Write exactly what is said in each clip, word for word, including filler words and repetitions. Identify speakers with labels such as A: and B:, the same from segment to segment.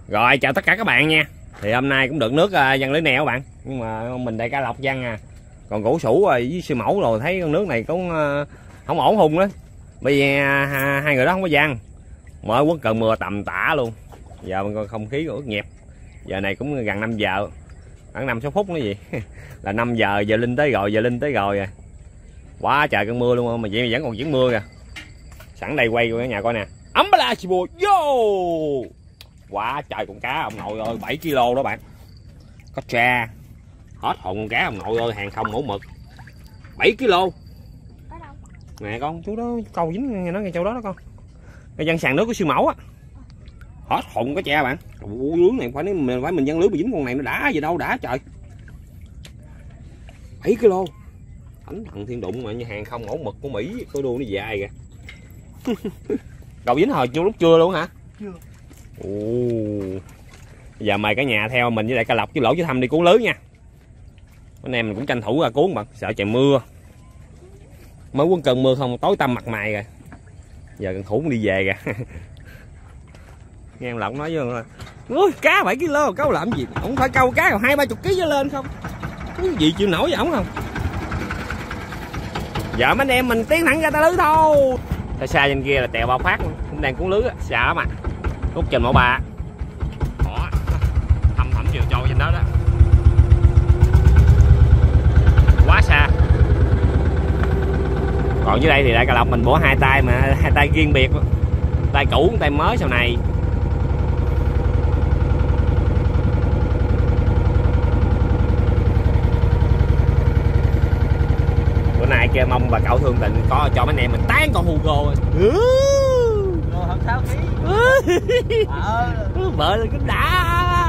A: Rồi chào tất cả các bạn nha. Thì hôm nay cũng được nước uh, văng lưới neo các bạn. Nhưng mà mình đây cá lọc văng à. Còn gỗ sủ rồi với sư mẫu rồi thấy con nước này cũng uh, không ổn hung đó. Bởi vì uh, hai người đó không có văng. Mở quất cơn mưa tầm tã luôn. Giờ mình coi không khí ướt nhẹp. Giờ này cũng gần năm giờ. Khoảng năm sáu phút nữa gì. Là năm giờ giờ Linh tới rồi, giờ Linh tới rồi à. Quá trời cơn mưa luôn mà vậy mà vẫn còn chuyển mưa kìa. Sẵn đây quay cả nhà coi nè. Ấm ba la xì bùa vô. Quá trời con cá ông nội ơi, bảy ki lô đó bạn. Có tra. Hết hồn con cá ông nội ơi, hàng không mẫu mực. bảy ki lô. Nè con, chú đó câu dính nghe nói ngay chỗ đó đó con. Cái dân sàn nước của sư mẫu á. Hết hồn có cha bạn. Ủa, lưới này phải mình phải mình dân lưới mà dính con này nó đã gì đâu đã trời. bảy ki lô. Thánh thần thiên đụng mà như hàng không mẫu mực của Mỹ, có đuôi nó dài kìa. Cầu dính hồi lúc trưa luôn hả?
B: Chưa.
A: Ồ. Bây giờ mời cả nhà theo mình với lại Ca Lộc với Lỗ với Thâm đi cuốn lưới nha. Anh em mình cũng tranh thủ ra cuốn mà sợ trời mưa. Mới quấn cơn mưa không tối tăm mặt mày rồi. Giờ cần thủ đi về kìa. Nghe em Lộc nói với là ui cá bảy ki lô câu làm gì? Không phải câu cá còn hai ba chục ký trở lên không? Cái gì chịu nổi với ổng không? Giờ mấy anh em mình tiến thẳng ra ta lưới thôi. Xa xa trên kia là tèo bao phát cũng đang cuốn lưới á, xa mà. Cút trên mẫu ba. Đó. Thâm thẳm chiều trôi trên đó đó. Quá xa. Còn dưới đây thì đại Ca Lộc mình bổ hai tay mà hai tay riêng biệt. Tay cũ, tay mới sau này. Bữa nay kêu mong bà cậu thương tình có cho mấy anh em mình tán con Hugo rồi.
B: Hơn sáu ký.
A: Ờ. Vợ là cũng đã.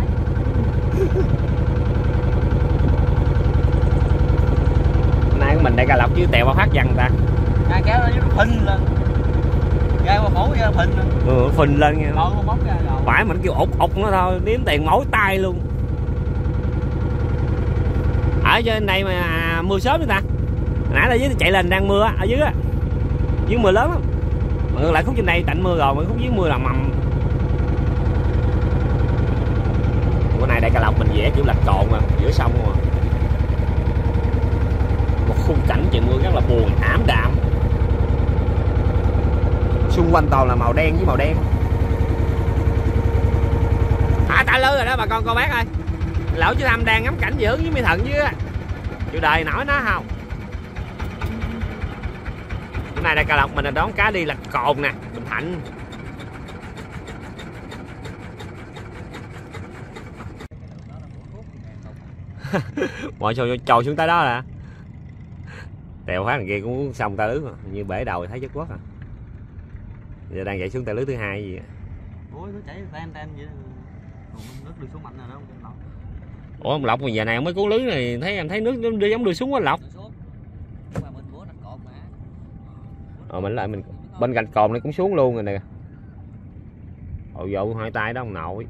A: Nay mình đây Ca Lộc chứ tèo bao phát văng ta.
B: Ngay kéo nó phình lên. Gai qua mổ ra phình lên.
A: Ừ, phình lên nghe.
B: Lôi con móc ra rồi.
A: Phải mình kêu ục ục nó thôi, đếm tiền mối tay luôn. Ở trên đây mà mưa sớm nữa ta. Nãy là dưới chạy lên đang mưa ở dưới á. Dưới mưa lớn lắm. Mà ngược lại khúc trên đây tạnh mưa rồi, mà khúc dưới mưa là mầm. Bữa nay đây Ca Lộc mình vẽ kiểu lạch cồn mà giữa sông mà. Một khung cảnh trời mưa rất là buồn, ảm đạm. Xung quanh toàn là màu đen với màu đen. Thả ta lưới rồi đó bà con cô bác ơi. Lỗ chứ Thâm đang ngắm cảnh dưỡng với Mỹ Thần dưới á. Chịu đời nổi nó không? Bữa nay đây Ca Lộc mình là đón cá đi lạch cồn nè, Bình Thạnh. Mọi trôi trôi xuống tới đó là tèo phát thằng kia cũng xong ta lưới mà như bể đầu thấy chất quất à. Giờ đang chạy xuống tay lưới thứ hai gì.
B: Ủa nó chảy tan tan vậy. Nước đi xuống mạnh rồi đó ông Lộc.
A: Ủa ông Lộc mà giờ này ông mới cuốn lưới này thấy em thấy nước đi giống đưa xuống quá Lộc. Ờ mình lại mình bên cạnh cồn này cũng xuống luôn rồi nè. Ồ dụ hai tay đó ông nội.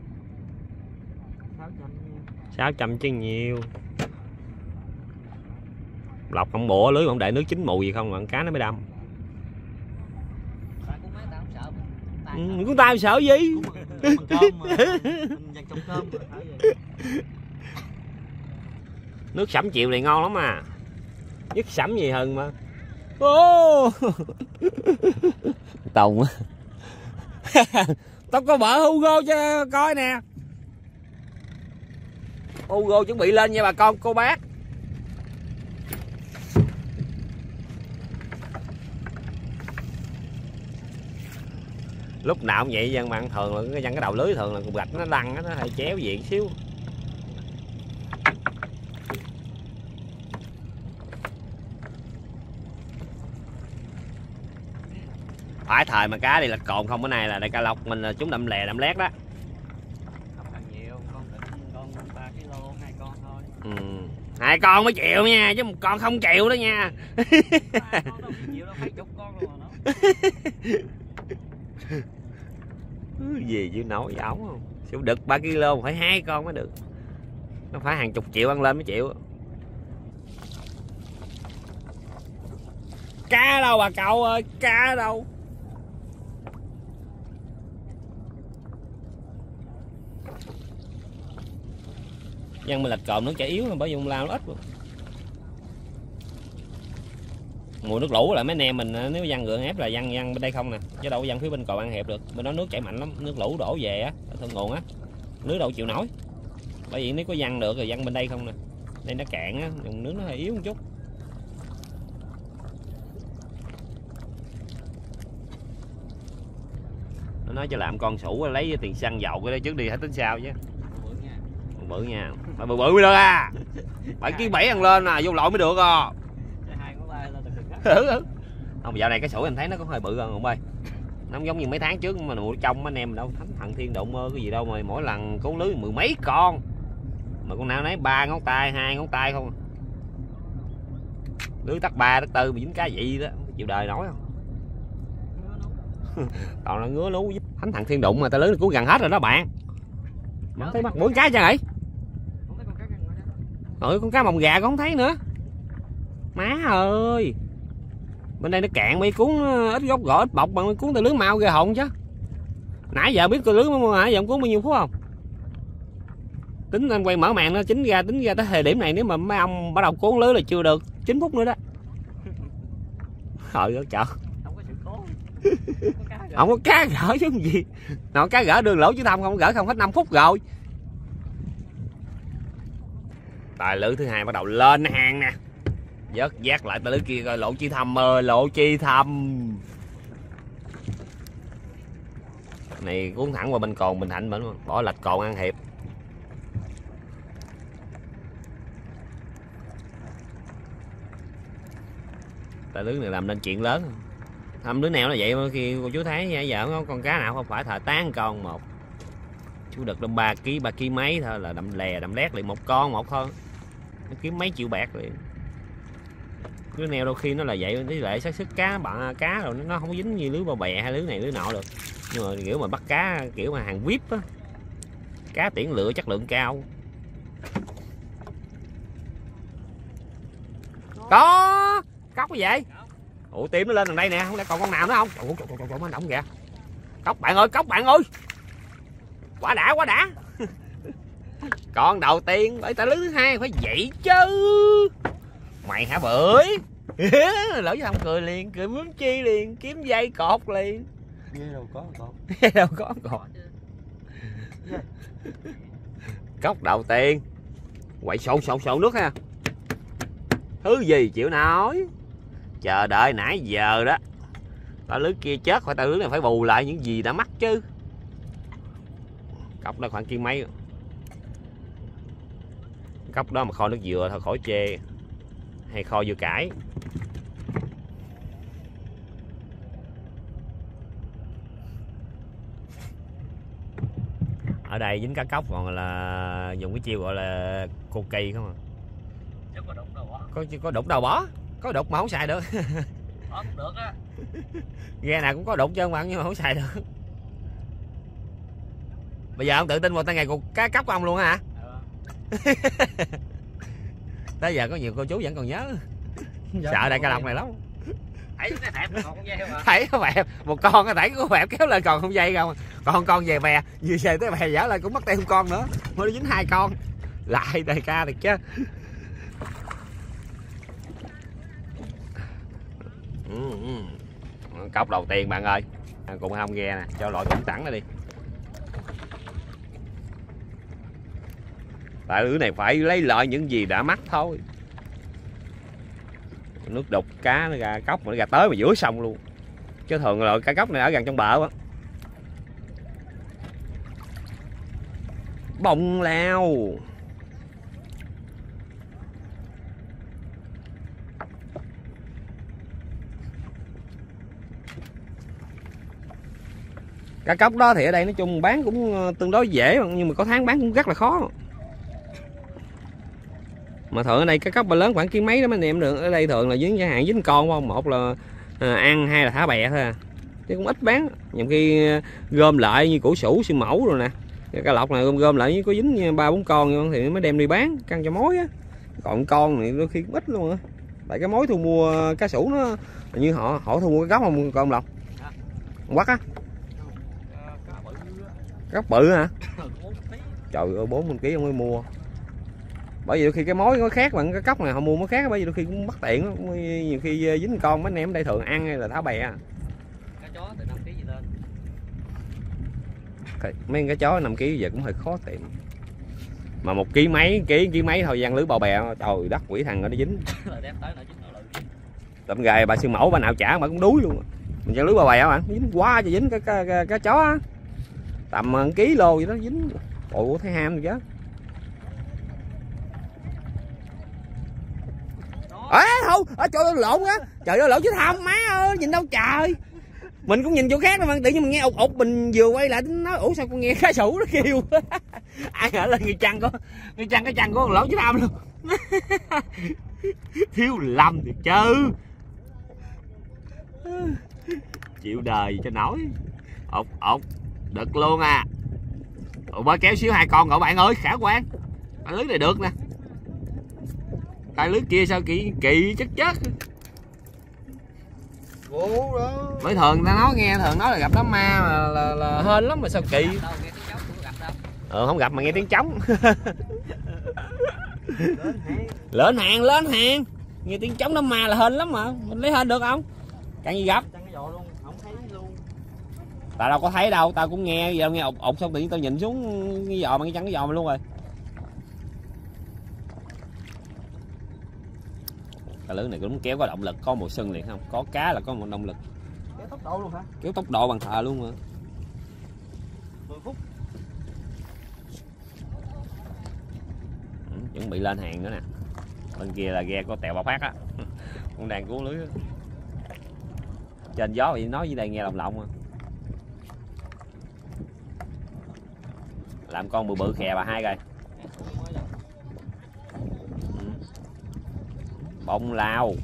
A: sáu trăm chứ nhiều. Lộc không bủa lưới không để nước chín mùi gì không mà con cá nó mới đâm. Ừ, con tay sợ gì? Nước sẩm chiều này ngon lắm à. Nhất sẩm gì hơn mà. Ô Tùng á. Tao có vợ Hugo cho coi nè. Hugo chuẩn bị lên nha bà con cô bác. Lúc nào cũng vậy dân bạn thường là cái dân cái đầu lưới thường là cục gạch nó lăn nó hơi chéo diện xíu. Phải thời mà cá đi lạch cồn không, bữa nay là đây Ca Lộc mình là chúng đậm lè đậm lét đó.
B: Không cần nhiều, con con ba ki lô hai con thôi.
A: Ừ. Hai con mới chịu nha, chứ một con không chịu đó nha.
B: Ba con đâu chịu đâu, mấy chục con luôn mà nó.
A: Gì chứ nổi với ổng không? Sẽ được ba ki lô phải hai con mới được. Nó phải hàng chục triệu ăn lên mới chịu. Cá đâu bà cậu ơi, cá đâu? Văng bên lạch còm nước chảy yếu bởi vì ông lao nó ít luôn. Mùa nước lũ là mấy anh em mình nếu văng gượng ép là văng văng bên đây không nè, chứ đâu có văng phía bên cò An Hiệp được, bên đó nước chảy mạnh lắm, nước lũ đổ về á, thượng nguồn á, nước đâu chịu nổi. Bởi vì nếu có văng được rồi văng bên đây không nè, đây nó cạn á, dùng nước nó hơi yếu một chút. Nó nói cho làm con sủ lấy tiền xăng dầu cái đó trước đi hãy tính sao chứ. Bự nha, phải bự bự mới được à. Bảy ký bảy ăn lên à, vô lội mới được à. Không, dạo này cái sủi em thấy nó có hơi bự hơn không ơi. Nó không giống như mấy tháng trước mà nuôi trong anh em đâu, thánh thằng thiên độ mơ cái gì đâu mà mỗi lần cứu lưới mười mấy con. Mà con nào nấy ba ngón tay, hai ngón tay không. Lưới tắc ba tắc tư mà dính cá vậy đó, chịu đời nổi không. Toàn là ngứa lú. Thánh thằng thiên đụng mà ta lưới cũng gần hết rồi đó bạn. Mà không thấy mắt mũi cá chưa vậy? Rồi con cá mồng gà con không thấy nữa. Má ơi. Bên đây nó cạn mấy cuốn ít gốc gõ ít bọc bằng mấy cuốn tao lưới mau ghê hồn chứ. Nãy giờ biết tôi lưới nãy giờ cuốn bao nhiêu phút không? Tính anh quay mở màn nó chính ra tính ra tới thời điểm này nếu mà mấy ông bắt đầu cuốn lưới là chưa được chín phút nữa đó. Trời ơi trời. Không có sự cố. Không có cá gỡ chứ gì. Nào cá gỡ đường lỗ chứ thông không gỡ không hết năm phút rồi. Tài lưới thứ hai bắt đầu lên hàng nè. Vớt vát lại tài lưới kia coi lộ chi thầm ơi, lộ chi thầm. Này cuốn thẳng qua bên cồn Bình Thạnh mình bỏ lạch cồn An Hiệp. Tài lưới này làm nên chuyện lớn. Thăm đứa nào là vậy mà khi cô chú thấy giờ có con cá nào không phải thời tán con một. Chú đực đâm ba ký, ba ký mấy thôi là đậm lè, đậm lét liền một con một thôi. Nó kiếm mấy triệu bạc liền. Lưới neo đôi khi nó là vậy, với lại xác sức cá bạn cá rồi nó không có dính như lưới bao bè hay lưới này lưới nọ được. Nhưng mà kiểu mà bắt cá kiểu mà hàng vip á, cá tiễn lựa chất lượng cao. Có cóc cái vậy? Ủa tim nó lên đằng đây nè, không lẽ còn con nào nữa không? Ủa trời trời trời động kìa. Cóc bạn ơi, cóc bạn ơi. Quá đã quá đã. Con đầu tiên bởi ta lưới thứ hai phải vậy chứ. Mày hả bưởi? Lỡ chứ không cười liền, cười bướm chi liền, kiếm dây cột liền.
B: Nghe đâu có cột.
A: Nghe đâu có cột. Cốc đầu tiên. Quậy sổ sổ sổ nước ha. Thứ gì chịu nói. Chờ đợi nãy giờ đó. Ta lưới kia chết khỏi ta lưới này phải bù lại những gì đã mắc chứ. Cốc đó khoảng kia mấy. Cốc đó mà kho nước dừa thôi khỏi chê. Hay kho dưa cải. Ở đây dính cá cốc còn là dùng cái chiêu gọi là cô cây không à.
B: Có đục đâu bỏ.
A: Có có đục đâu bỏ. Có đục mà không xài được.
B: Bỏ cũng được á.
A: Ghe nào cũng có đục chứ không bạn, nhưng mà không xài được. Bây giờ ông tự tin vào tay nghề của cá cốc của ông luôn hả? Ừ. Tới giờ có nhiều cô chú vẫn còn nhớ. Dạ, sợ đại ca lọc này lắm.
B: Thấy cái thẹp còn con dây không ạ?
A: Thấy có bẹp, một con cái thảy có bẹp kéo lên còn không dây không. Còn con về bè, vừa về tới bè dở lại cũng mất thêm con nữa. Mới dính hai con. Lại đại ca được chứ. Ừ, ừ. Cốc đầu tiên bạn ơi. Cùng không ghe nè, cho loại cũng tẳng ra đi. Tại lưới này phải lấy lợi những gì đã mắc thôi. Nước đục cá nó ra cốc mà nó ra tới mà giữa sông luôn. Chứ thường là cá cốc này ở gần trong bờ á. Bông lao. Cá cốc đó thì ở đây nói chung bán cũng tương đối dễ, nhưng mà có tháng bán cũng rất là khó. Mà thường ở đây cá cốc ba lớn khoảng ký mấy đó mấy anh em được. Ở đây thường là dính giá hạn dính con không, một là à, ăn hai là thả bè thôi à. Chứ cũng ít bán. Nhiều khi gom lại như củ sủ siêu mẫu rồi nè. Cá lọc này gom gom lại có dính ba bốn con thì mới đem đi bán căng cho mối á. Còn con này đôi khi cũng ít luôn á. Tại cái mối thu mua cá sủ nó như họ họ thu mua cái cốc không con lọc. Quắc á. Cốc bự hả? Trời ơi bốn mươi ký ông mới mua. Bởi vì đôi khi cái mối nó khác bằng cái cốc này họ mua mới khác, bởi vì đôi khi cũng bất tiện lắm. Nhiều khi dính con mấy anh em ở đây thường ăn hay là tháo bè.
B: Cá chó từ năm ký gì lên.
A: Mấy cái chó năm ký giờ cũng hơi khó tìm. Mà một ký mấy, ký ký mấy thôi giăng lưới bao bè, trời đất quỷ thằng nó dính. Tầm gài bà sư mẫu bà nào trả mà cũng đuối luôn. Mình giăng lưới bao bè bạn, dính quá cho dính cái cái, cái, cái chó á. Tầm ký lô vậy đó dính. Ủa thấy ham rồi chứ. Ê không, ở chỗ lộn á. Trời ơi lộn chứ tham má ơi, nhìn đâu trời. Mình cũng nhìn chỗ khác mà tự nhiên mình nghe ụt ụt, mình vừa quay lại nói ủa sao con nghe cá sủ nó kêu. Ai ngờ lên người chăn có người chăn cái chăn có lỗ chứ tham luôn. Thiếu lầm thì chứ. Chịu đời cho nổi. Ụt ụt đực luôn à. Ủa bơi kéo xíu hai con rồi bạn ơi, khả quan. Cái lưới này được nè. Cái lưới kia sao kỳ kỳ chất chất. Bởi thường người ta nói nghe thường nói là gặp đám ma mà là, là hên lắm mà sao kỳ. Ờ không gặp mà nghe tiếng trống. Lên hàng lên hàng. Nghe tiếng trống đám ma là hên lắm mà. Mình lấy hên được không? Càng gì gặp. Tao đâu có thấy đâu, tao cũng nghe giờ nghe ột ột xong tự nhiên tao nhìn xuống cái giò mà cái chân cái giò mà luôn rồi. Cái lưới này cũng kéo có động lực, có một sân liền không? Có cá là có một động lực.
B: Kéo tốc độ luôn hả?
A: Kéo tốc độ bằng thờ luôn mà.
B: mười phút.
A: Ừ, chuẩn bị lên hàng nữa nè. Bên kia là ghe có tèo bọc phát á. Con đang cuốn lưới. Trên gió thì nói với đây nghe lồng lộng à. Làm con bự bự khè bà hai rồi. Ừ. Bông lao.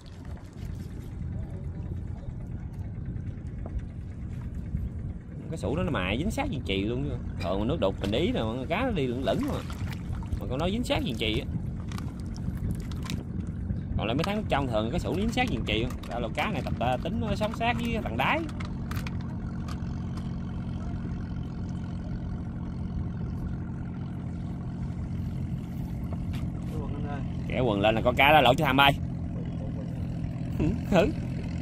A: Cái sủ đó nó mài dính sát viên chì luôn. Thường mà nước đục mình ý nè, cá nó đi lửng lửng mà. Mà con nó dính sát viên chì á. Còn lại mấy tháng trong thường cái sủ dính sát viên chì không? Đó là cá này tập tính nó sống sát với tầng đáy. Kẻ quần lên là có cá đó lỗ chứ tham ơi. Thử.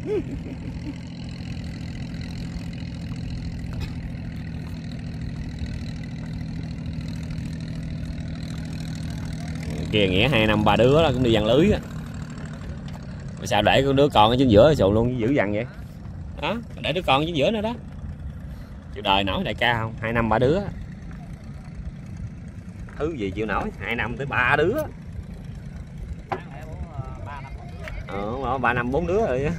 A: Kia nghĩa hai năm ba đứa là cũng đi dằn lưới á. Mà sao để con đứa con ở chính giữa sụn luôn dữ dằn vậy? Đó, để đứa con ở chính giữa nữa đó. Chịu đời nổi đại ca không? Hai năm ba đứa. Thứ gì chịu nổi, hai năm tới ba đứa. Ờ, ba năm bốn đứa rồi á.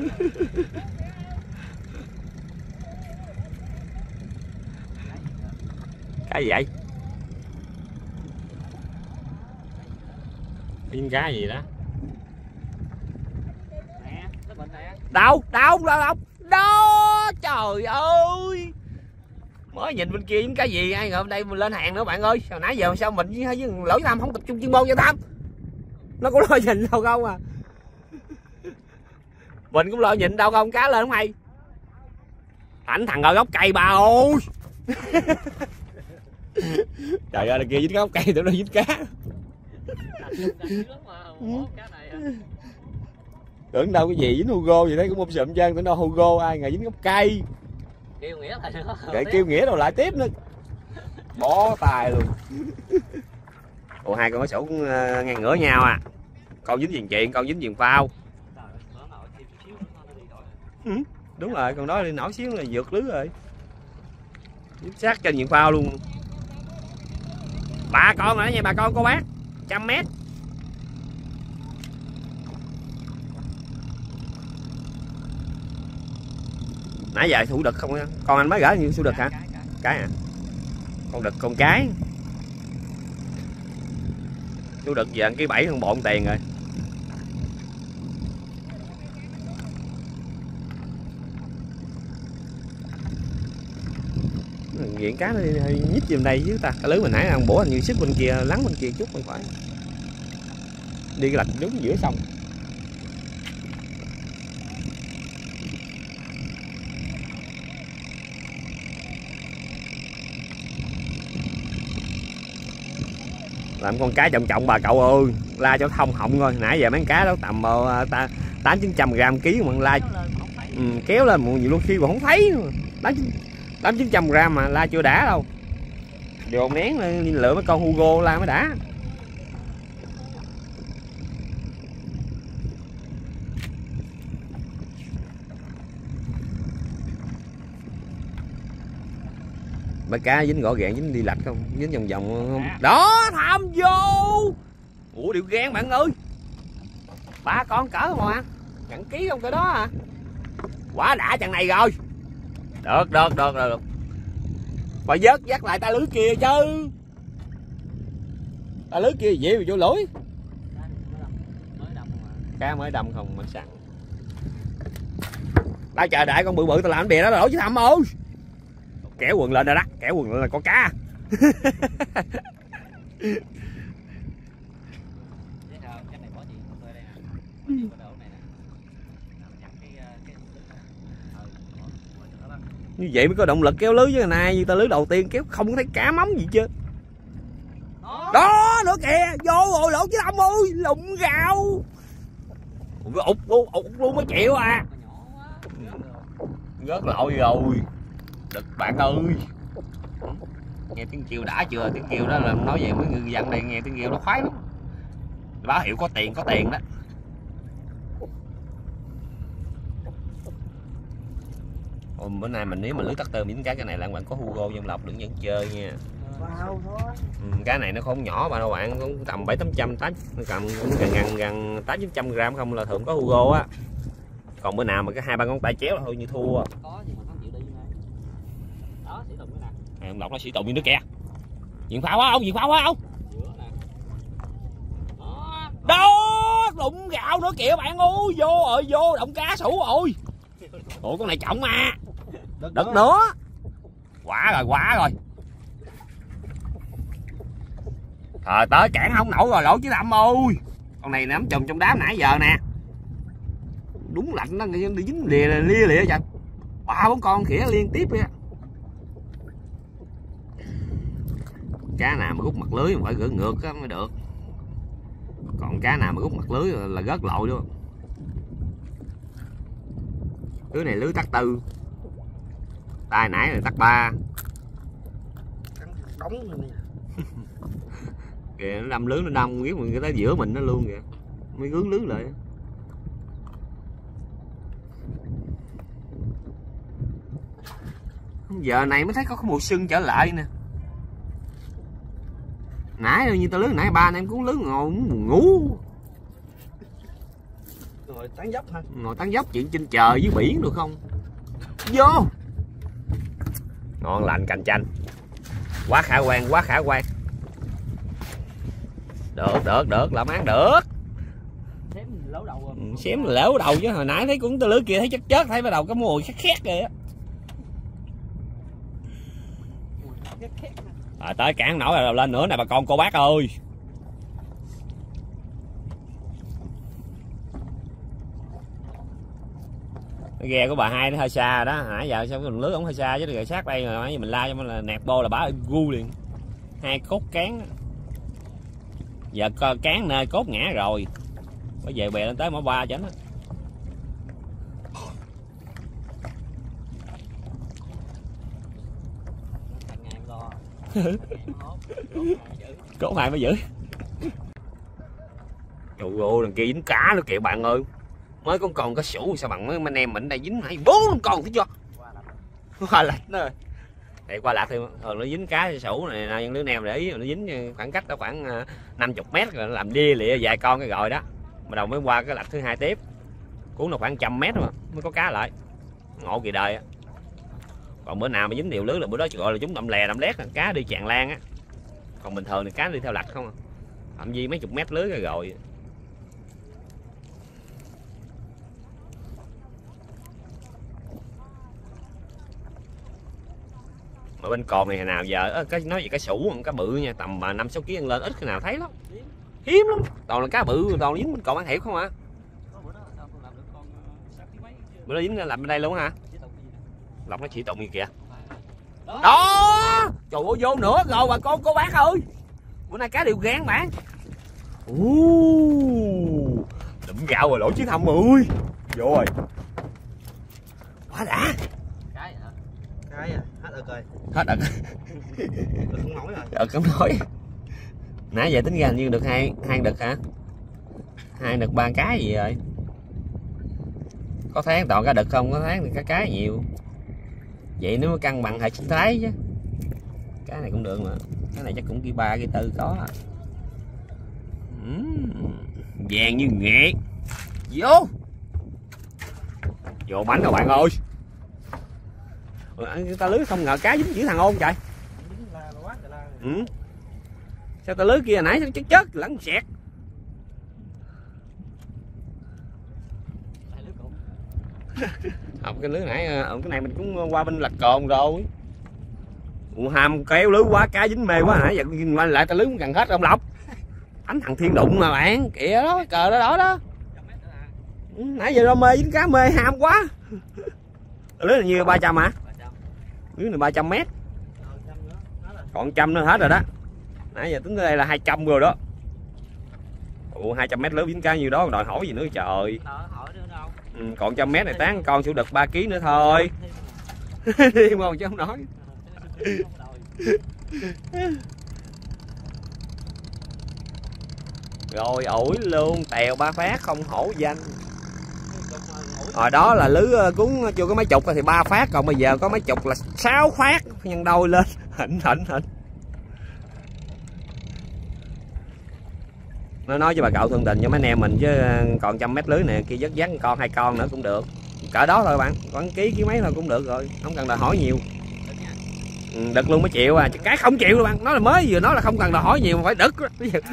A: Cái gì vậy? Viên cá gì đó? Đâu, đâu, đâu, đâu, đó, trời ơi. Mới nhìn bên kia cái gì, ai ngờ hôm nay mình lên hàng nữa bạn ơi. Sao nãy giờ sao mình với, với lỗi Tham không tập trung chuyên môn cho Tham. Nó cũng lo nhìn đâu không à. Mình cũng lo nhìn đâu không, cá lên không hay. Ảnh thằng ở gốc cây bà ơi. Trời ơi, kia dính gốc cây tụi nó dính cá. Tưởng đâu cái gì dính Hugo gì đấy cũng ôm sụm chân, tưởng đâu Hugo ai ngờ dính gốc cây.
B: Kêu nghĩa lại nữa.
A: Kệ kêu nghĩa đâu lại tiếp nữa. Bó tài luôn. Ủa hai con cá sấu cũng uh, ngang ngửa nhau à. Con dính viền chuyện, con dính viền phao. Ừ, đúng rồi, còn đó đi nổi xíu là vượt lưới rồi. Dính sát trên viền phao luôn. Ba con rồi đó nha bà con cô bác. Trăm mét. Nãy giờ thủ đực không á? Con anh mới gửi như thủ đực hả? Cái à? Con đực con cái. Thủ đực giờ cái bảy hơn bộn tiền rồi. Diện cá nó hơi nhích về đây chứ ta. Cái lưới mình nãy ăn bổ hình như xích bên kia, lắng bên kia chút bên phải. Đi cái lạch đúng giữa sông. làm con cá trọng trọng bà cậu ơi, la cho thông họng thôi. Nãy giờ mấy con cá đó tầm uh, tám chín trăm gram ký mà la ừ, kéo lên một nhiều lúc khi mà không thấy tám chín trăm gram mà la chưa đã đâu. Dồn nén lên lựa mấy con Hugo la mới đã. Mấy cá dính gõ gàng, dính đi lạch không, dính vòng vòng không đó, tham vô. Ủa điều gan bạn ơi, ba con cỡ mà cặn ký không cái đó à, quá đã chằng này rồi. Được được được được, phải vớt dắt lại ta lưới kia chứ, ta lưới kia gì mà vô lưới, cá mới đâm không mà sẵn. Tao chờ đợi con bự bự tao làm bè đó đổ chứ Thầm ơi. Kéo quần lên rồi đó, kéo quần lên là con cá. Như vậy mới có động lực kéo lưới chứ này, như tao lưới đầu tiên kéo không có thấy cá mắm gì chứ. Đó, đó nữa kìa, vô rồi lỗ chứ Thầm ơi, lụng gạo. Cái ụt luôn, ụt luôn mới chịu à. Rớt lội rồi. Đực bạn ơi. Nghe tiếng kêu đã chưa? Tiếng kêu đó là nói về mấy ngư dân đây, nghe tiếng kêu nó khoái lắm. Báo hiệu có tiền, có tiền đó. Ôi, bữa nay mình nếu mà lưới tắt tơ miếng cá cái này là bạn có Hugo Dân Lộc đừng dẫn chơi nha. Ừ, cá này nó không nhỏ bạn đâu bạn, cũng tầm bảy tám trăm tám cầm gần gần gần tám chín trăm gram không là thường có Hugo á. Còn bữa nào mà cái hai ba con tay chéo là thôi như thua.
B: Có gì mà không chịu đi này. Đó, sĩ tụng cái nè.
A: Ông Lộc nó sĩ tụng như nước kìa. Diện pháo quá không? Diện pháo quá không? Đó, đụng gạo nữa kìa bạn ơi, vô rồi, vô động cá sủ rồi. Ủa con này trọng mà. Đực, Đực nữa. Quá rồi, quá rồi. Thời tới cản không nổi rồi lỗ chứ Thầm ơi. Con này nắm chùm trong đám nãy giờ nè. Đúng lạnh nó đi dính lìa lia lìa vậy. Ba bốn con khỉa liên tiếp vậy. Cá nào mà rút mặt lưới mà phải gỡ ngược mới được. Còn cá nào mà rút mặt lưới là rớt lội luôn. Lưới này lưới tắc tư. Tay nãy là tắc ba.
B: Đóng rồi nè.
A: Kìa nó đâm lưới nó đông biết mình tới giữa mình nó luôn kìa. Mới gướng lưới lại. Giờ này mới thấy có mùa sưng trở lại nè. Nãy như tao lưới nãy ba anh em cuốn lưới ngồi ngủ.
B: Ngồi tán dốc hả?
A: Ngồi tán dốc chuyện trên trời dưới biển được không? Vô. Ngon lành cành chanh. Quá khả quan, quá khả quan. Được, được, được, làm ăn được.
B: Xém lấu đầu rồi.
A: Ừ, xém lấu đầu chứ hồi nãy thấy cũng tao lưới kia thấy chất chết thấy bắt đầu có mùi khét khét kìa. À, tới cản nổi rồi lên nữa nè bà con cô bác ơi. Cái ghe của bà hai nó hơi xa rồi đó, nãy giờ sao cái đường lưới ổng hơi xa chứ rồi sát đây rồi nãy giờ mình la cho mình là nẹt bô là bả gu liền. Hai cốt cán. Giờ cán nơi cốt ngã rồi. Phải về bè lên tới mỏ ba chánh á. Cốt hai mới giữ. Trời ơi đằng kia dính cá nữa kìa bạn ơi. Mới con còn cá sủ sao bằng mấy anh em mình đây dính hai bốn con thấy chưa? Qua lạch nữa rồi. Thì qua lạch thì thường nó dính cá sủ này là những đứa neo để ý nó dính khoảng cách đó khoảng năm mươi mét rồi nó làm đi lịa vài con cái rồi đó. Mà đầu mới qua cái lạch thứ hai tiếp. Cuốn nó khoảng trăm mét mà mới có cá lại. Ngộ kỳ đời á. Còn bữa nào mà dính điều lưới là bữa đó gọi là chúng đậm lè đậm lét cá đi tràn lan á. Còn bình thường thì cá đi theo lạch không à. Thậm chí mấy chục mét lưới rồi rồi. Mà bên cồn này nào giờ cái nói về cái sủ cá bự nha, tầm năm sáu ký lên ít khi nào thấy lắm. Hiếm lắm. Toàn là cá bự toàn dính bên cồn ăn thiệt không hả? Bữa đó dính làm bên đây luôn hả? Lộc nó chỉ tụng gì kìa. Đó. Trời ơi vô nữa rồi bà con cô bác ơi. Bữa nay cá đều gán bạn. Ồ, đụng gạo rồi lỗ chí thâm ơi. Vô rồi. Quá đã.
B: Cái hả?
C: Cái à, hết ực rồi.
A: Hết ực.
C: Không nổi rồi.
A: Ực không nói. Nãy giờ tính ra hình như được hai hai đực hả? Hai đực ba cái gì rồi? Có tháng toàn cá đực không, có tháng thì cá cái nhiều. Vậy nếu cân bằng hệ sinh thái chứ. Cái này cũng được mà. Cái này chắc cũng kia ba kia tư có à. Uhm, vàng như nghệ. Vô. Vô bánh rồi bạn ơi. Ta lưới không ngờ cá dính chữ thằng ôn trời. Ừ. Sao ta lưới kia nãy nó chết chết lẫn sẹt. Học cái lưới nãy cái này mình cũng qua bên lạch cồn rồi. Ủa, ham kéo lưới quá cá dính mê quá nãy giờ lại ta lưới cũng gần hết ông Lộc. Đánh thằng Thiên Đụng mà bạn, kìa đó, cờ đó đó đó. Ừ, nãy giờ đâu mê dính cá mê ham quá. Lưới là nhiêu ba trăm hả? Lưới này ba trăm mét. Còn trăm nữa hết rồi đó. Nãy giờ tính tới đây là hai trăm rồi đó. Ủa hai trăm mét lưới dính cá nhiêu đó đòi hỏi gì nữa trời. Ừ, còn trăm mét này tán con sủ đực ba ký nữa thôi. Đi mà chứ không nói. Rồi ổi luôn, tèo ba phát không hổ danh. Hồi đó là lưới cuốn chưa có mấy chục thì ba phát, còn bây giờ có mấy chục là sáu phát nhân đôi lên. Hỉnh hỉnh hỉnh. Nó nói cho bà cậu thương tình cho mấy anh em mình chứ còn trăm mét lưới này kia dắt dắt con hai con nữa cũng được. Cỡ đó thôi bạn, khoảng ký ký mấy thôi cũng được rồi, không cần đòi hỏi nhiều. Ừ, đực luôn mới chịu à, cái không chịu đâu bạn, nó là mới vừa nói là không cần đòi hỏi nhiều mà phải đực.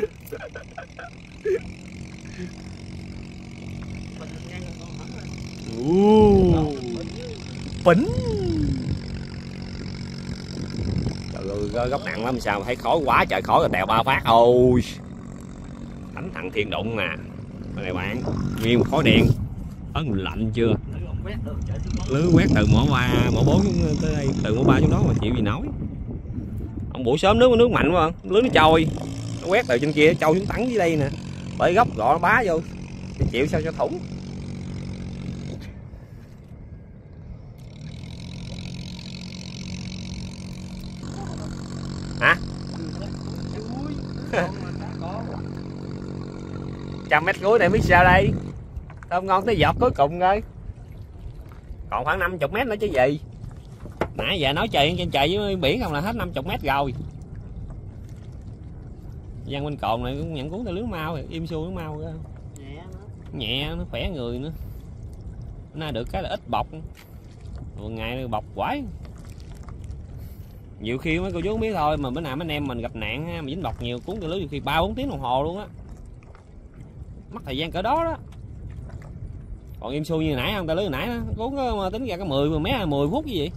A: Phỉnh. Trời ơi, góc nặng lắm sao mà thấy khói quá trời, khói rồi tèo ba phát ôi. Đánh thằng Thiên Đụng nè. Đây này bạn, nguyên một khói đen. Ấn lạnh chưa? Lưới quét từ mỏ ba, mỏ bốn tới đây, từ mỏ ba xuống đó mà chịu gì nói. Ông buổi sớm nước nước mạnh quá, lưới nó trôi. Nó quét từ trên kia trôi xuống tắn dưới đây nè. Bởi góc gọ nó bá vô. Thì chịu sao cho thủng. Hả? Trăm mét cuối này biết sao đây? Tôm ngon tới giọt cuối cùng rồi. Còn khoảng năm mươi mét nữa chứ gì. Nãy giờ nói trời trên trời với biển không là hết năm mươi mét rồi. Giang bên cồn này cũng nhận cuốn tay lưới mau, im xuôi lưới mau ra. Nhẹ nó. Nhẹ nó khỏe người nữa. Bữa nay được cái là ít bọc. Một ngày bọc quái. Nhiều khi mấy cô chú không biết thôi mà bữa nào mấy anh em mình gặp nạn ha, mà dính bọc nhiều cuốn tay lưới nhiều khi ba bốn tiếng đồng hồ luôn á. Mất thời gian cỡ đó đó. Còn im xuôi như nãy không, tay lưới nãy đó, cuốn có, tính ra có mười mét mười phút gì vậy.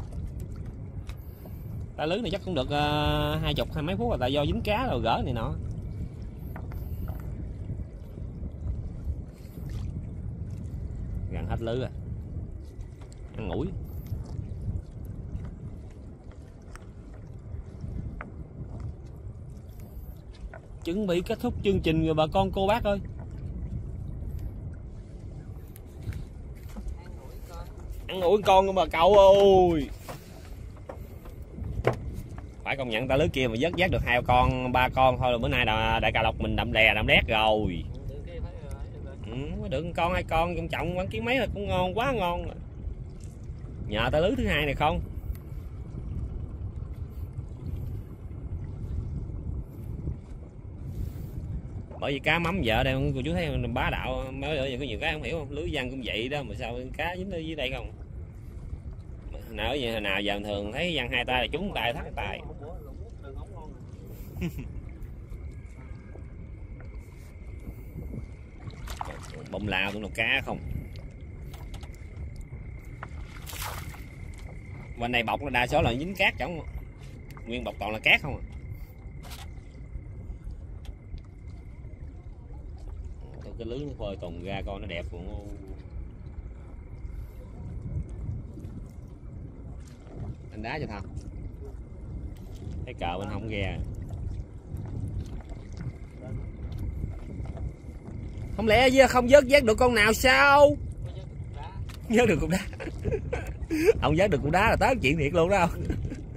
A: Tay lưới này chắc cũng được uh, hai chục hai mấy phút rồi, tại do dính cá rồi gỡ này nọ. Gần hết lưới rồi. Ăn ngủi. Chuẩn bị kết thúc chương trình rồi bà con cô bác ơi. Ăn ủi con của bà cậu ơi. Phải công nhận ta lưới kia mà vớt vát được hai con ba con thôi là bữa nay là đại cà lộc mình đậm đè đậm đét rồi. Ừ, mới được con hai con trọng trọng quán ký mấy là cũng ngon, quá ngon rồi. Nhờ ta lưới thứ hai này không. Bởi vì cá mắm vợ đây cô chú thấy bá đạo mới ở có nhiều cái không hiểu không, lưới văn cũng vậy đó mà sao cá dính ở dưới đây không. Nào ở vậy nào giờ thường thấy văn hai tay là trúng tay thắt tay. Bông lao cũng là cá không. Bên này bọc là đa số là dính cát chẳng không? Nguyên bọc toàn là cát không à. Cái lưới nó phơi tùng ra con nó đẹp cũng. Anh đá cho thằng. Cái cờ bên hông ghe. Không lẽ không vớt vớt được con nào sao? Vớt được cục đá. Ông vớt được cục đá là tới chuyện thiệt luôn đó không?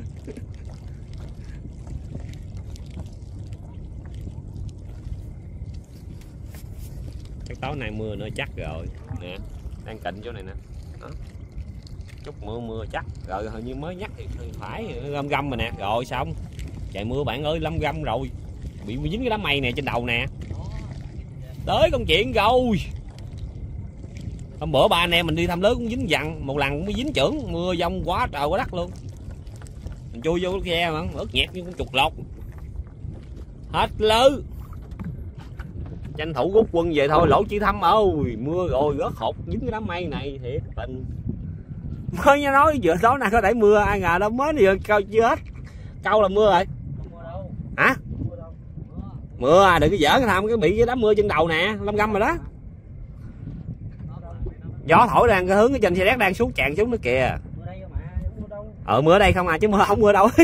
A: Chắc tối nay mưa nữa chắc rồi. Nè, đang cạnh chỗ này nè. Đó. Chút mưa mưa chắc. Rồi hình như mới nhắc thì phải găm găm rồi nè. Rồi xong. Trời mưa bạn ơi, lâm găm rồi. Bị dính cái đám mây nè trên đầu nè. Tới công chuyện rồi. Hôm bữa ba anh em mình đi thăm lớn cũng dính dằn, một lần cũng mới dính chưởng, mưa dông quá trời quá đất luôn. Mình chui vô cái ghe mà ướt nhẹt như con chuột lột. Hết lư. Tranh thủ rút quân về thôi, lỗ chỉ thăm ơi, mưa rồi rớt hột dính cái đám mây này thiệt tình. Mới nha nói vừa tối nay có đẩy mưa, ai ngờ đâu mới vừa câu chưa hết. Câu là mưa rồi. Hả? Mưa à, đừng có giỡn tham cái bị cái đám mưa trên đầu nè, lâm găm rồi đó. Gió thổi đang cái hướng cái trên xe đét đang xuống tràn xuống nữa kìa. Ờ mưa ở đây không à chứ mưa không mưa đâu.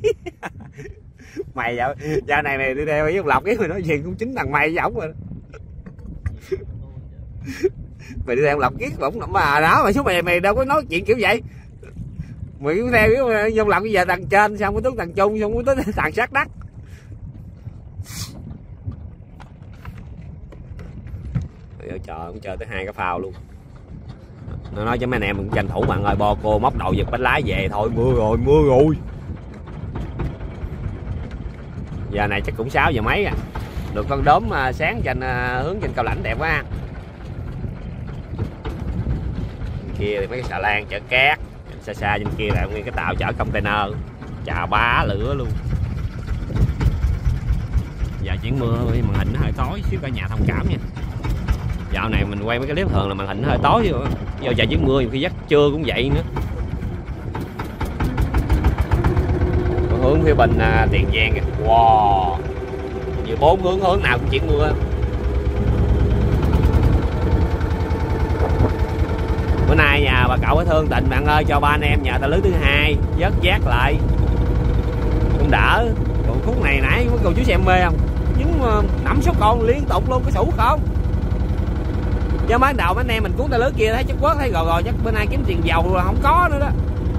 A: Mày dạo, dạo này này đi theo với Lộc cái mày nói chuyện cũng chính thằng mày với ổng rồi. Mày đi theo Lộc kiết ổng mà đó mày xuống mày mày đâu có nói chuyện kiểu vậy. Mày cứ theo với Dung Lộc bây giờ thằng trên xong mới tới thằng Trung xong mới tới thằng sát đất. Trời cũng chơi tới hai cái phao luôn. Nó nói cho mấy anh em mình tranh thủ bạn ơi, bo cô móc đầu giật bánh lái về thôi, mưa rồi mưa rồi. Giờ này chắc cũng sáu giờ mấy à. Được con đốm sáng trên hướng trên Cao Lãnh đẹp quá. Bên kia thì mấy cái xà lan chở cát, xa xa trên kia là nguyên cái tàu chở container, chà bá lửa luôn. Giờ chuyển mưa màn hình nó hơi tối xíu, cả nhà thông cảm nha. Dạo này mình quay mấy cái clip thường là màn hình hơi tối chứ. Giờ trời chuyển mưa nhiều khi giấc trưa cũng vậy nữa. Hướng phía bên à, Tiền Giang kìa. Wow. Như bốn hướng hướng nào cũng chuyển mưa. Bữa nay nhà bà cậu có thương tình bạn ơi, cho ba anh em nhà ta lưới thứ hai vớt vát lại cũng đỡ. Còn khúc này nãy mấy cô chú xem mê không? Dính năm sáu con liên tục luôn, có sủ không? Chứ mới đầu mấy anh em mình cuốn ta lưới kia thấy chắc quất thấy gò gò chắc bữa nay kiếm tiền dầu rồi không có nữa đó.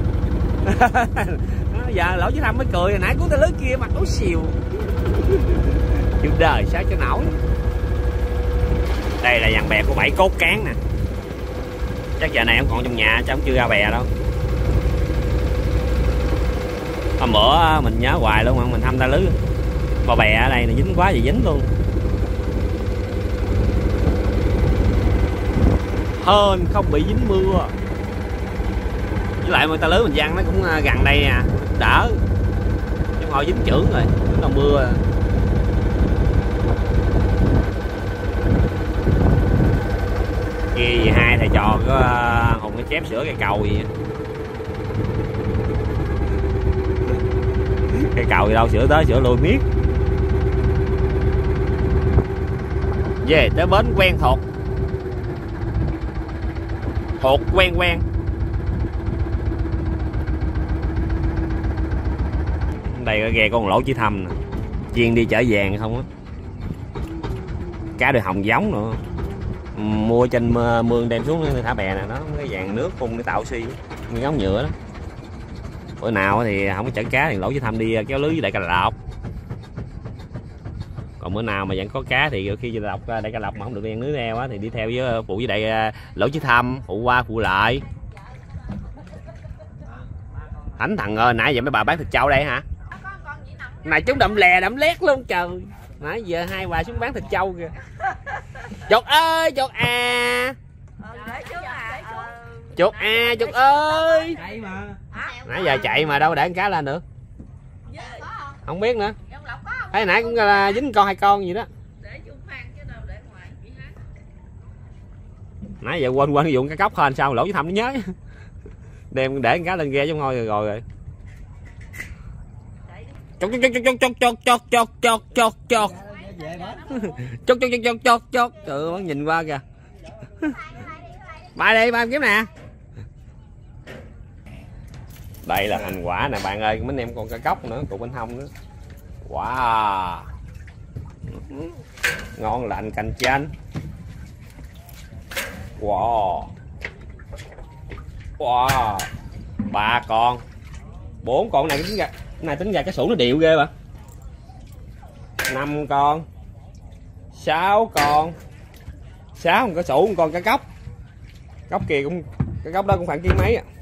A: Giờ lỗ chứ Thâm mới cười, hồi nãy cuốn ta lưới kia mặt ấu xìu. Chịu đời sao cho nổi. Đây là dàn bè của bảy cốt cán nè. Chắc giờ này em còn trong nhà chứ không chưa ra bè đâu. Hôm bữa mình nhớ hoài luôn mà mình thăm ta lưới. Bò bè ở đây là dính quá thì dính luôn. Hơn không bị dính mưa. Với lại ta lưới mình văng nó cũng gần đây à, đỡ. Chứ hồi dính chưởng rồi, nó mưa. Kia gì hai thầy trò có Hùng cái chép sửa cây cầu gì. Cây cầu gì đâu sửa tới sửa lui miết. Về tới bến quen thuộc. Thuộc quen quen. Đây cái ghe con lỗ chỉ Thâm nè. Chiên đi chở vàng không á. Cá đời hồng giống nữa. Mua trên mương đem xuống thả bè nè, nó cái vàng nước phun để tạo oxy, nguyên ống nhựa đó. Bữa nào thì không có chở cá thì lỗ chỉ Thâm đi kéo lưới với Đại Ca Lộc. Còn bữa nào mà vẫn có cá thì khi Lộc Đại Ca Lộc mà không được dàn lưới neo á thì đi theo với phụ với Đại lỗ chỉ Thâm, phụ qua phụ lại. Thánh thằng ơi, nãy giờ mấy bà bán thịt trâu đây hả? Này chúng đậm lè đậm lét luôn trời. Nãy giờ hai bà xuống bán thịt trâu kìa. Chuột ơi, chuột à. Chuột à, chuột ơi. Nãy giờ chạy mà đâu để con cá lên được. Không biết nữa. Thấy nãy cũng là dính con hai con gì đó. Nãy giờ quên quên dụng cái cốc hên sao lỗ với Thâm nó nhớ. Đem để con cá lên ghe trong ngôi rồi rồi rồi. Chốt chốt chốt chốt chốt chốt chốt chốt chốt chốt. Chốt chốt chốt chốt chốt. Trời ơi nhìn qua kìa. Ba đi ba kiếm nè. Đây là thành quả nè bạn ơi, mấy anh em còn cá cốc nữa, cục bên hông nữa. Wow. Ngon lành cành chanh. Wow. Wow. Ba con. Bốn con này tính ra này tính ra cái sủ nó điệu ghê mà. Năm con. Sáu con. Sáu con cá sủ, một con cá cóc. Cóc kia cũng cái cóc đó cũng khoảng ký mấy à.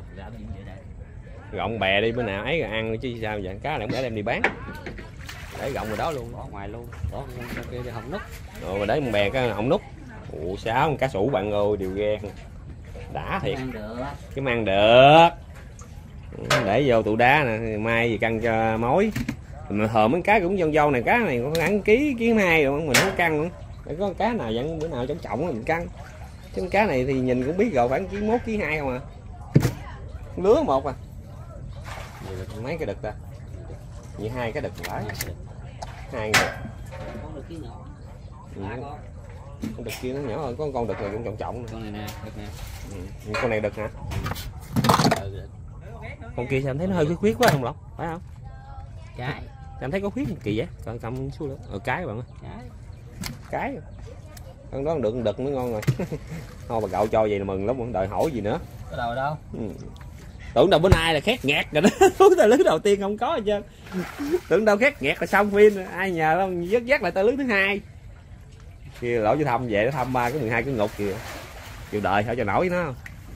A: Gọng bè đi bữa nào ấy rồi ăn chứ sao vậy, cá này để đem đi bán. Để gọng rồi đó luôn,
B: bỏ ngoài luôn, bỏ kia để hồng nút.
A: Rồi mà để một bè cái họng nút. Ủa sáu con cá sủ bạn ơi, đều ghen. Đã thiệt.
B: Ăn được.
A: Cái ăn được. Để vô tủ đá nè, mai gì căng cho mối. Mà thờ mấy cá cũng dâu dâu này, cá này có ăn ký ký hai rồi mình không căng nữa. Để có cá nào vẫn bữa nào trọng trọng mình căng. Chứ cá này thì nhìn cũng biết rồi, khoảng ký mốt ký hai không à. Lứa một à. Mấy cái đực ta? Vậy hai cái đực phải. Hai đực.
B: Con đực kia nhỏ.
A: Ừ. Con đực kia nó nhỏ hơn, có con đực này cũng trọng trọng.
B: Con này nè, đực nè.
A: Ừ. Con này đực hả?
B: Ừ, đực.
A: Con kia sao em thấy nó hơi khuyết khuyết quá không Lộc? Phải không?
B: Cái.
A: Em thấy có khuyết kỳ vậy? Coi cầm xuống nữa. Ờ cái bạn ơi.
B: Cái.
A: Cái. Con đó đực đực mới ngon rồi. Thôi bà cậu cho vậy là mừng lắm, không đợi hỏi gì nữa.
B: Có đầu đâu?
A: Ừ. Tưởng đâu bữa nay là khét nghẹt rồi đó. Tờ lưới đầu tiên không có hết trơn. Tưởng đâu khét nghẹt là xong phim, ai nhờ đâu dắt dắt lại tờ lưới thứ hai. Kia lỗ cho thăm về nó thăm ba cái mười hai cái ngục kìa. Chịu đợi sao cho nổi nó.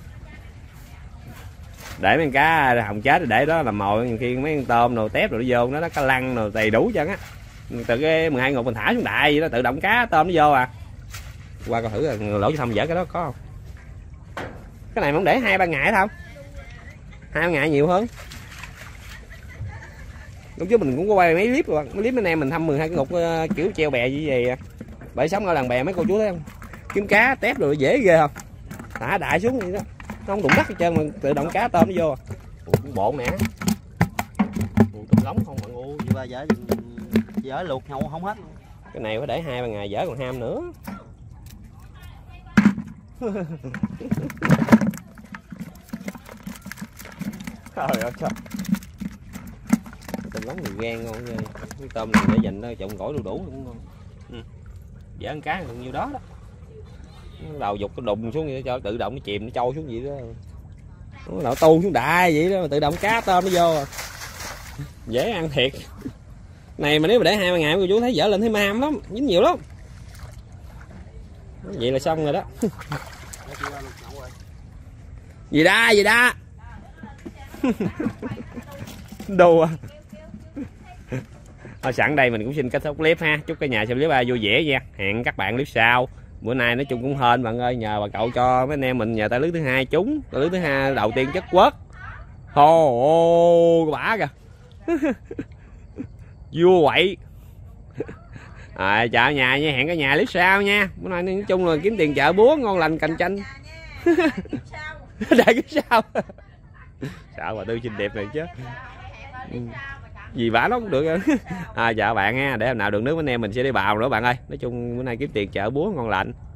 A: Để mấy con cá hồng chết để đó làm mồi, nhiều khi mấy con tôm đồ tép rồi nó vô nó, nó cá lăng rồi đầy đủ chân á. Từ cái mười hai ngục mình thả xuống đại vậy đó, tự động cá tôm nó vô à. Qua coi thử là lỗ cho thăm dở cái đó có không. Cái này mà không để hai ba ngày không? Hai ba ngày nhiều hơn. Lúc trước mình cũng có quay mấy clip rồi, mấy clip anh em mình thăm mười hai cái ngục uh, kiểu treo bè như vậy. Bởi sống ở làng bè mấy cô chú thấy không? Kiếm cá tép rồi dễ ghê không? Thả đại xuống vậy đó. Nó không đụng đất hết trơn mà tự động cá tôm nó vô. Ủa, cũng bộn nè. Ủa, tôm lóng không bạn ơi.
C: Vậy ba dở dở luộc không không hết.
A: Cái này phải để hai ba ngày dở còn ham nữa. Trời ơi trời. Tôm lóng thì gan ngon ghê. Cái tôm này để dành trộn gỏi đủ đủ cũng ngon. Ừ. Dở con cá được nhiêu đó đó. Nó đầu dục nó đụng xuống vậy cho tự động nó chìm nó trôi xuống vậy đó. Nó đậu tu xuống đại vậy đó mà tự động cá tôm nó vô. Dễ ăn thiệt. Này mà nếu mà để hai ba ngày cô chú thấy dở lên thấy mam lắm, dính nhiều lắm. Vậy là xong rồi đó. Gì đa gì đa. Đùa. Thôi sẵn đây mình cũng xin kết thúc clip ha. Chúc cả nhà xem clip ba vui vẻ nha. Hẹn các bạn clip sau. Bữa nay nói chung cũng hên bạn ơi, nhờ bà cậu cho mấy anh em mình nhờ tay lưới thứ hai trúng, tay lưới thứ hai đầu tiên chất quất. Hồ ô bả kìa. Vua quậy. À, chào nhà nha, hẹn cả nhà clip sau nha. Bữa nay nói chung là kiếm tiền chợ búa ngon lành cạnh tranh. Đại kiếp sau. Sợ bà Tư xinh đẹp này chứ. Gì bả nó cũng được. À chào bạn nha, để hôm nào được nước anh em mình sẽ đi bào nữa bạn ơi. Nói chung bữa nay kiếm tiền chợ búa ngon lành.